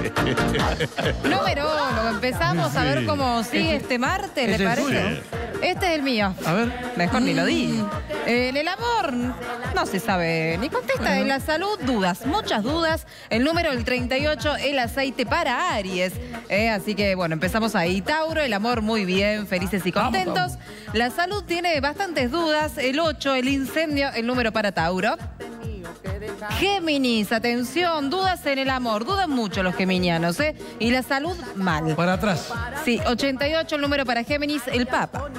Numerólogo, empezamos a ver cómo sigue este martes, ¿le parece? Este es el mío. A ver. Mejor ni lo di. En el amor no se sabe ni contesta. En la salud, dudas, muchas dudas. El número del 38, el aceite para Aries. Así que bueno, empezamos ahí. Tauro, el amor muy bien, felices y contentos. La salud tiene bastantes dudas. El 8, el incendio, el número para Tauro. Géminis, atención, dudas en el amor, dudan mucho los geminianos, y la salud mal. Para atrás. Sí, 88 el número para Géminis, el Papa.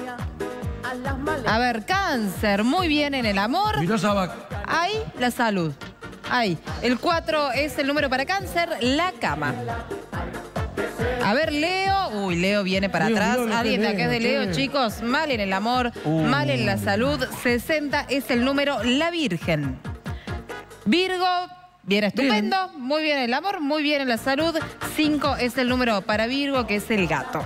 A ver, Cáncer, muy bien en el amor. Miró Sabac. Ahí, la salud. Ahí. El 4 es el número para Cáncer, la cama. A ver, Leo. Uy, Leo viene para atrás. Alguien de acá es de Leo, chicos. Mal en el amor, mal en la salud. 60 es el número, la Virgen. Virgo, viene estupendo, muy bien en el amor, muy bien en la salud. 5 es el número para Virgo, que es el gato.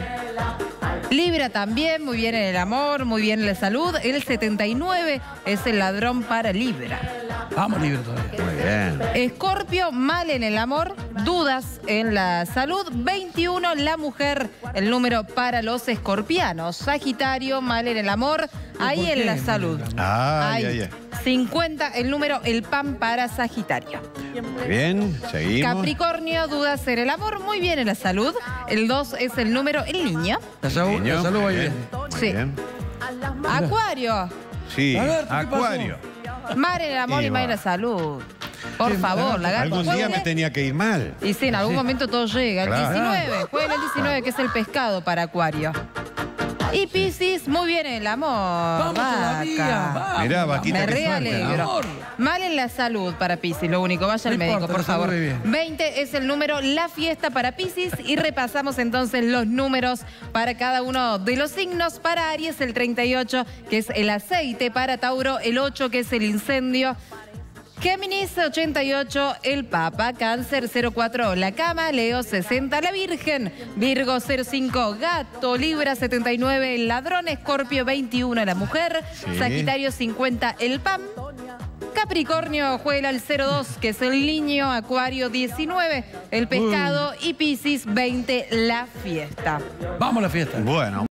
Libra también, muy bien en el amor, muy bien en la salud. El 79 es el ladrón para Libra. Vamos, Libra todavía. Muy bien. Escorpio, mal en el amor, dudas en la salud. 21, la mujer, el número para los escorpianos. Sagitario, mal en el amor, ahí en la salud. Ay. 50, el número, el pan para Sagitario. Muy bien, seguimos. Capricornio, dudas en el amor, muy bien en la salud. El 2 es el número, el niño. La salud va bien. Muy Sí. bien. Acuario, Sí, A ver, ¿qué Acuario. mal en el amor y mal en la salud. Por favor, lagarto. Algún día me tenía que ir mal. Y sí, en algún momento todo llega. El Claro. 19, juega el 19, que es el pescado para Acuario. Y Piscis, muy bien en el amor. Vamos todavía. Vamos. Mirá, vaquita, Me qué re suerte, ¿no? alegro. Mal en la salud para Piscis, lo único. Vaya al No médico, importa, por la salud favor. muy bien. 20 es el número, la fiesta para Piscis. Y repasamos entonces los números para cada uno de los signos. Para Aries, el 38, que es el aceite. Para Tauro, el 8, que es el incendio. Géminis, 88, el Papa. Cáncer, 04, la cama. Leo, 60, la Virgen. Virgo, 05, gato. Libra, 79, el ladrón. Escorpio, 21, la mujer. Sí. Sagitario, 50, el pan. Capricornio juega el 02, que es el niño. Acuario, 19, el pescado. Y Piscis, 20, la fiesta. Vamos a la fiesta. Bueno.